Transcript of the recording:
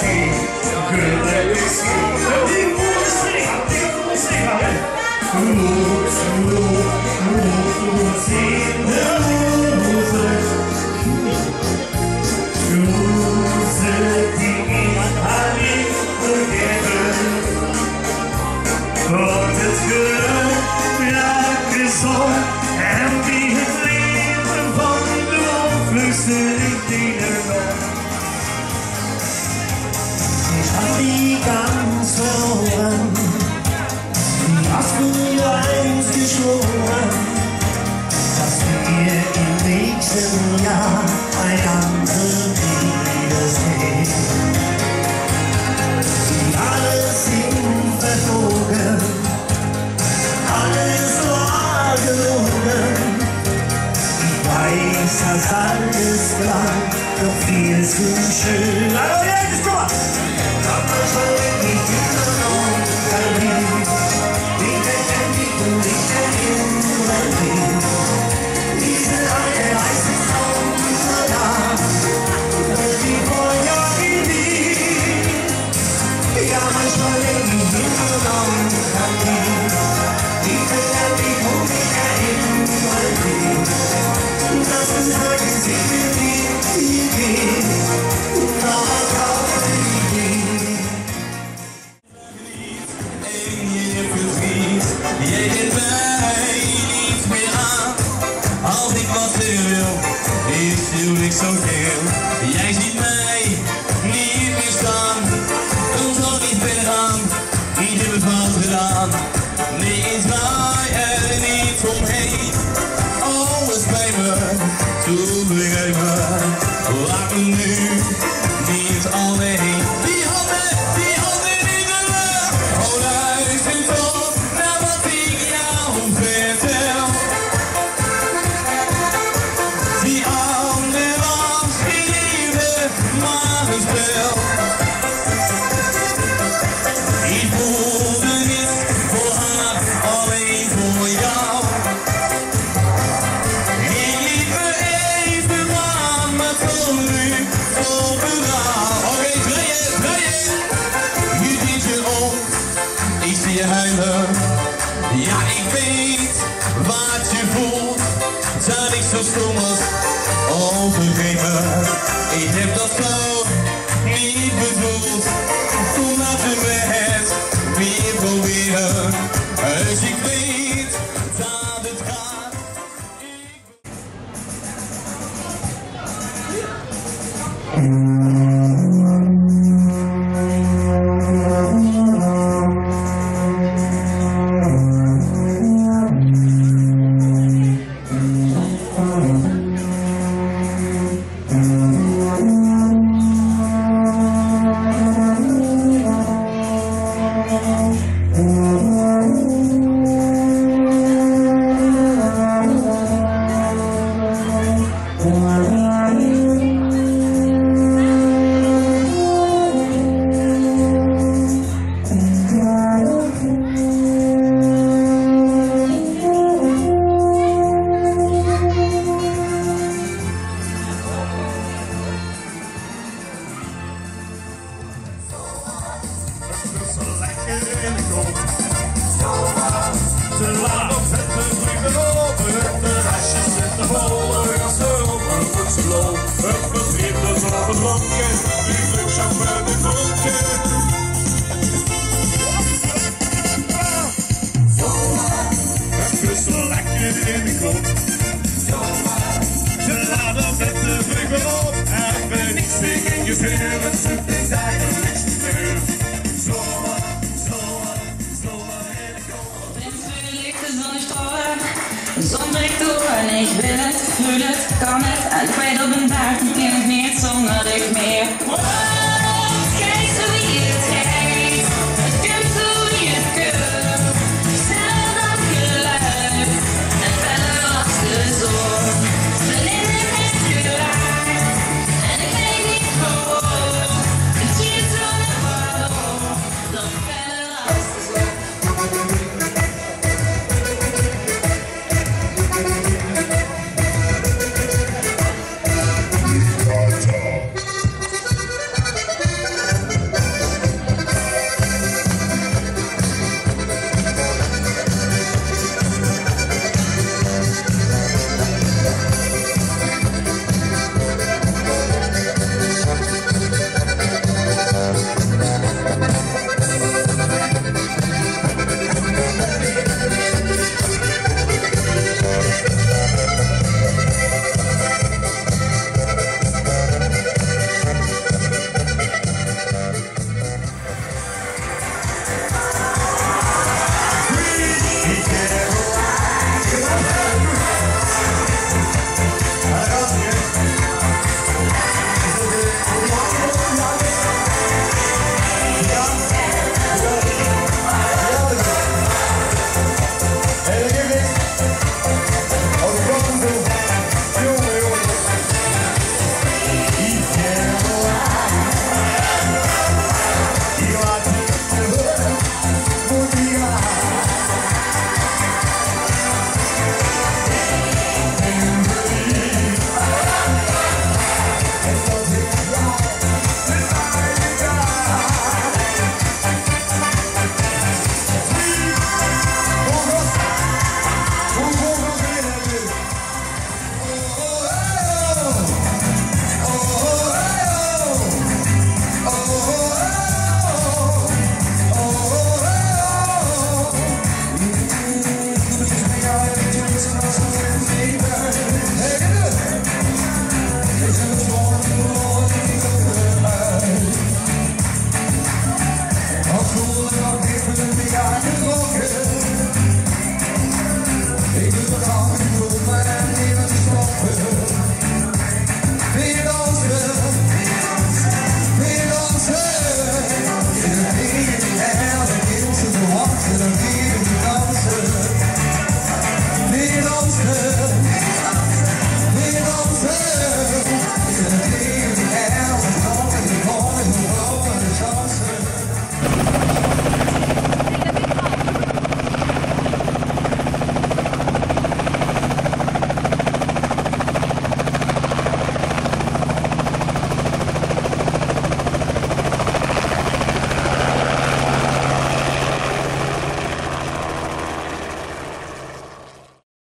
En wie het leven van de onfluistering dienen nog. Ich hab die ganz verloren, die hast du mir einst geschworen, dass wir im nächsten Jahr einander wiedersehen. Die alle sind verflogen, alles war gelogen. Ich weiß, dass alles klang, doch viel zu schön. Also jetzt, guck mal! Ik zo veel. Jij ziet mij niet meer staan. Toen zal ik niet verder gaan. Ik heb het fout gedaan. Nee, ik draai er niet omheen. Alles bij me, toegeef me. Laat me nu niet alleen. Die handen in de lucht. Oh, luister toch naar wat ik jou vertel. Die handen was geen liefde, maar een spel. Ik voelde niet voor haar, alleen voor jou. Ik liet me even gaan, maar tot nu vol berouw. Oké, draaien. Nu draait je om, ik zie je huilen. Ja, ik weet wat je voelt, dat ik zo stom was. Overgeven, ik heb dat zo niet bedoeld. Toen laten we het weer proberen. Dus ik weet dat het gaat. Te laat op zetten, vliegen over de restjes in de volle gassen op een voedsel. Het bedrijf dat op het lonkje, die vluchtschap bij de konkje. Het zo lekker in de kop. Te laat op zetten, vliegen op, even niks meer in je zeur. Het zoekt de tijd en niks meer. Zon breekt door en ik wil het, voel het, kan het. En kwijt op een taart, ik ken het niet zonder ik meer.